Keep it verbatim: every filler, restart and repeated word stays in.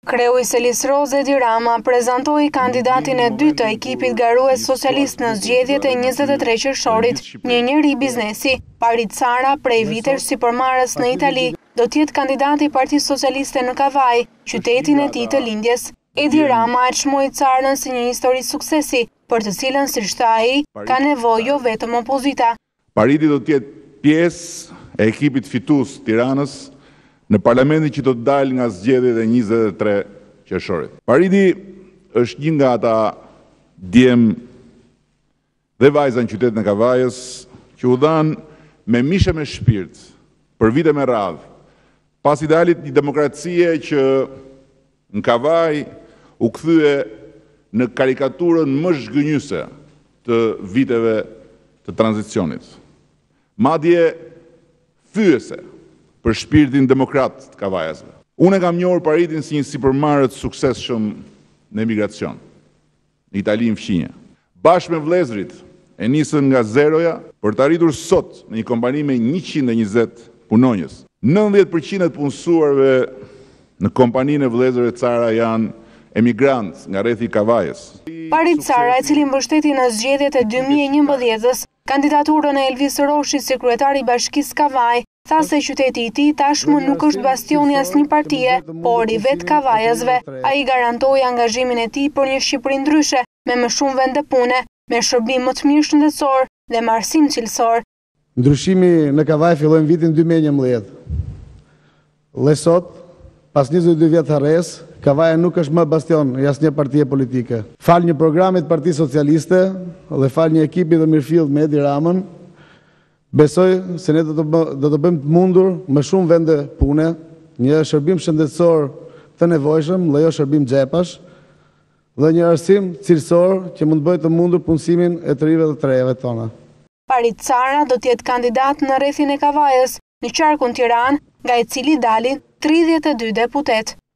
Kreu i Selis Roze Edi Rama prezantoi kandidatin e dytë të ekipit garues socialist në zgjedhjet e njëzet e tre qershorit. Një njeri i biznesi, Parit Sara, prej vitesh si përmarrës në Itali, do t'jetë kandidati i Partisë Socialiste në Kavaj, qytetin e tij të lindjes. Edi Rama e çmoi Sarën si një histori suksesi, për të cilën, siç tha ai, ka nevojë jo vetëm opozita. Pariti do t'jetë pjesë e ekipit fitues Tiranës në parlamentin që do të dalë nga zgjedhjet e njëzet e tre qershorit. Pariti është një nga ata djem dhe vajza në qytetin e Kavajës që u dhanë me mishe me shpirt për vite me radhë, pas idealit një demokracie që në Kavaj u kthye në karikaturën më zhgënjyse të viteve të tranzicionit. Madje thyese për shpirtin demokrat të Kavajasve. Unë e kam njohur Paritin si një sipërmarrës suksesshëm në emigracion, në Itali në fqinje. Bashkë me vëllezërit e nisën nga zeroja për të arritur sot në një kompani me njëqind e njëzet punonjës. nëntëdhjetë përqind të punësuarve në kompaninë e vëllezërve Sara janë emigrantë nga rrethi i Kavajës. Parit Sara, e cili mbështeti në zgjedhjet e dy mijë e njëmbëdhjetës kandidaturën e Elvis Roshi si kryetari i Bashkisë Kavaj, tha se qyteti i tij tashmë nuk është bastioni asnjë partie, por i vetë Kavajasve. Ai garantoi angazhimin e tij për një Shqipëri ndryshe, me më shumë vende pune, me shërbim më të mirë shëndetësor dhe marrësim cilësor. Ndryshimi në Kavaj filloi në vitin dy mijë e njëmbëdhjetë. Dhe sot, pas njëzet e dy vjet harres, Kavaja nuk është më bastion i asnjë partie politike. Fal një programi të Partisë Socialiste dhe fal një ekipi të mirëfillt me Edi Ramën, besoj se ne do të do të bëjmë të mundur më shumë vende pune, një shërbim shëndetësor të nevojshëm dhe jo shërbim xhepash, dhe një arsim cilësor që mund të bëjë të mundur punësimin e të rive dhe të rejeve tona. Parit Sara do të jetë kandidat në rrethin e Kavajës, në qarkun Tiranë, nga i cili dalin tridhjetë e dy deputet.